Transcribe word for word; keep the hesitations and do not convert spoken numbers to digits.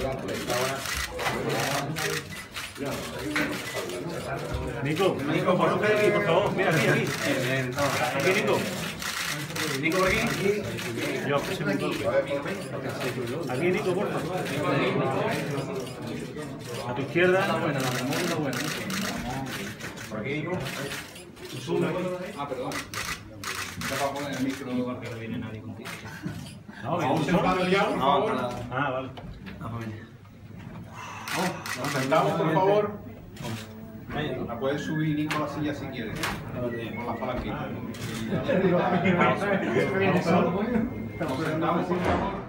Nico, Nico, por aquí, por favor. Mira, aquí, aquí. Aquí, Nico. Nico, por aquí. Yo, pues, Nico. Aquí, Nico, por favor. A tu izquierda. La buena, la buena, la buena. Por aquí, Nico. Ah, perdón. Ya para poner el micro porque no viene nadie contigo. No, ¿vamos sentados ya, por favor? Ah, vale. Nos sentamos, por favor. La puedes subir, Nico, a la silla si quieres. Con las palanquitas. Nos sentamos, por favor.